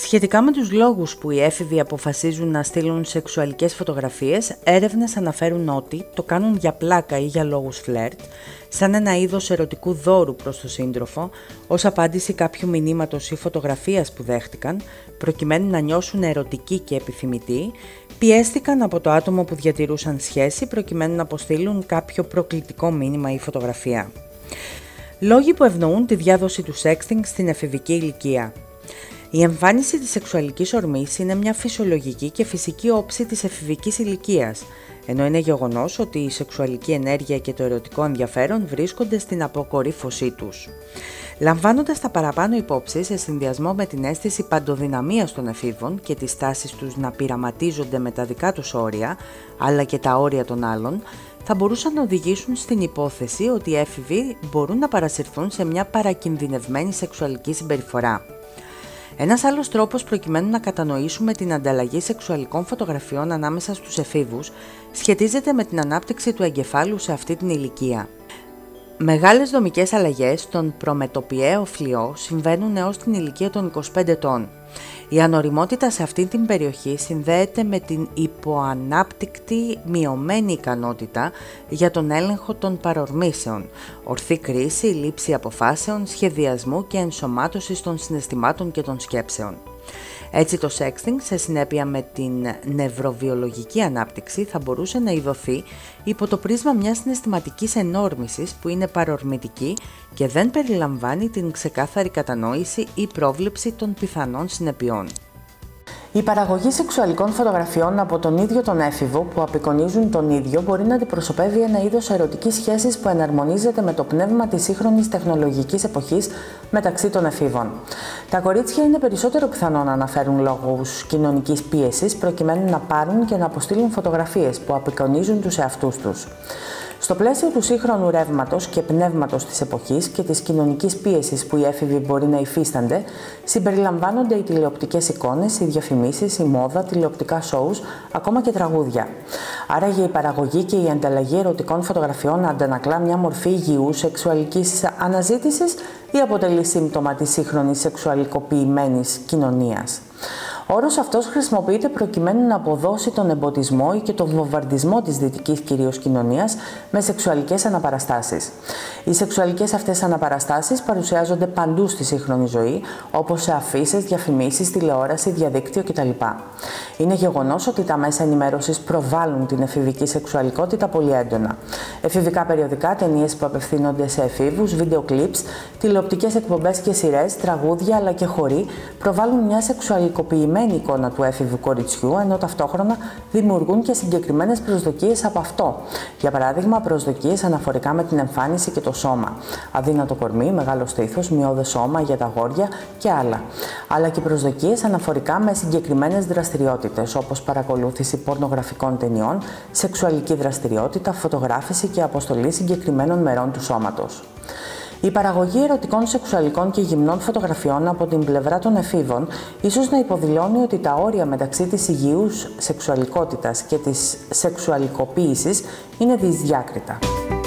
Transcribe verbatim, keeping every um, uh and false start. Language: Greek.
Σχετικά με τους λόγους που οι έφηβοι αποφασίζουν να στείλουν σεξουαλικές φωτογραφίες, έρευνες αναφέρουν ότι το κάνουν για πλάκα ή για λόγους φλερτ, σαν ένα είδος ερωτικού δώρου προς τον σύντροφο, ως απάντηση κάποιου μηνύματος ή φωτογραφίας που δέχτηκαν, προκειμένου να νιώσουν ερωτικοί και επιθυμητοί, πιέστηκαν από το άτομο που διατηρούσαν σχέση προκειμένου να αποστείλουν κάποιο προκλητικό μήνυμα ή φωτογραφία. Λόγοι που ευνοούν τη διάδοση του sexting στην εφηβική ηλικία. Η εμφάνιση της σεξουαλικής ορμής είναι μια φυσιολογική και φυσική όψη της εφηβικής ηλικίας, ενώ είναι γεγονός ότι η σεξουαλική ενέργεια και το ερωτικό ενδιαφέρον βρίσκονται στην αποκορύφωσή τους. Λαμβάνοντας τα παραπάνω υπόψη σε συνδυασμό με την αίσθηση παντοδυναμίας των εφήβων και τις τάσεις τους να πειραματίζονται με τα δικά τους όρια, αλλά και τα όρια των άλλων, θα μπορούσαν να οδηγήσουν στην υπόθεση ότι οι έφηβοι μπορούν να παρασυρθούν σε μια παρακινδυνευμένη σεξουαλική συμπεριφορά. Ένας άλλος τρόπος προκειμένου να κατανοήσουμε την ανταλλαγή σεξουαλικών φωτογραφιών ανάμεσα στους εφήβους σχετίζεται με την ανάπτυξη του εγκεφάλου σε αυτή την ηλικία. Μεγάλες δομικές αλλαγές στον προμετωπιαίο φλοιό συμβαίνουν έως την ηλικία των είκοσι πέντε ετών. Η ανοριμότητα σε αυτή την περιοχή συνδέεται με την υποανάπτυκτη μειωμένη ικανότητα για τον έλεγχο των παρορμήσεων, ορθή κρίση, λήψη αποφάσεων, σχεδιασμού και ενσωμάτωσης των συναισθημάτων και των σκέψεων. Έτσι το sexting, σε συνέπεια με την νευροβιολογική ανάπτυξη, θα μπορούσε να ειδωθεί υπό το πρίσμα μιας συναισθηματικής ενόρμησης που είναι παρορμητική και δεν περιλαμβάνει την ξεκάθαρη κατανόηση ή πρόβλεψη των πιθανών συνεπειών. Η παραγωγή σεξουαλικών φωτογραφιών από τον ίδιο τον έφηβο που απεικονίζουν τον ίδιο μπορεί να αντιπροσωπεύει ένα είδος ερωτικής σχέσης που εναρμονίζεται με το πνεύμα της σύγχρονης τεχνολογικής εποχής μεταξύ των εφήβων. Τα κορίτσια είναι περισσότερο πιθανό να αναφέρουν λόγους κοινωνικής πίεσης προκειμένου να πάρουν και να αποστείλουν φωτογραφίες που απεικονίζουν τους εαυτούς τους. Στο πλαίσιο του σύγχρονου ρεύματος και πνεύματος της εποχής και της κοινωνικής πίεσης που οι έφηβοι μπορεί να υφίστανται, συμπεριλαμβάνονται οι τηλεοπτικές εικόνες, οι διαφημίσεις, η μόδα, τηλεοπτικά σόους, ακόμα και τραγούδια. Άραγε η παραγωγή και η ανταλλαγή ερωτικών φωτογραφιών αντανακλά μια μορφή υγιούς σεξουαλικής αναζήτησης ή αποτελεί σύμπτωμα της σύγχρονης σεξουαλικοποιημένης κοινωνίας. Ο όρος αυτός χρησιμοποιείται προκειμένου να αποδώσει τον εμποτισμό ή και τον βομβαρδισμό της δυτικής κυρίως κοινωνίας με σεξουαλικές αναπαραστάσεις. Οι σεξουαλικές αυτές αναπαραστάσεις παρουσιάζονται παντού στη σύγχρονη ζωή, όπως σε αφίσες, διαφημίσεις, τηλεόραση, διαδίκτυο κτλ. Είναι γεγονός ότι τα μέσα ενημέρωσης προβάλλουν την εφηβική σεξουαλικότητα πολύ έντονα. Εφηβικά περιοδικά, ταινίες που απευθύνονται σε εφήβους, βίντεο κλιπς, τηλεοπτικές εκπομπές και σειρές, τραγούδια αλλά και χοροί προβάλλουν μια σεξουαλικοποιημένη εικόνα του έφηβου κοριτσιού, ενώ ταυτόχρονα δημιουργούν και συγκεκριμένες προσδοκίες από αυτό. Για παράδειγμα, προσδοκίες αναφορικά με την εμφάνιση και το σώμα. Αδύνατο κορμί, μεγάλο στήθος, μειώδες σώμα για τα αγόρια και άλλα. Αλλά και προσδοκίες αναφορικά με συγκεκριμένες δραστηριότητες, όπως παρακολούθηση πορνογραφικών ταινιών, σεξουαλική δραστηριότητα, φωτογράφηση και αποστολή συγκεκριμένων μερών του σώματος. Η παραγωγή ερωτικών σεξουαλικών και γυμνών φωτογραφιών από την πλευρά των εφήβων ίσως να υποδηλώνει ότι τα όρια μεταξύ της υγιούς σεξουαλικότητας και της σεξουαλικοποίησης είναι δυσδιάκριτα.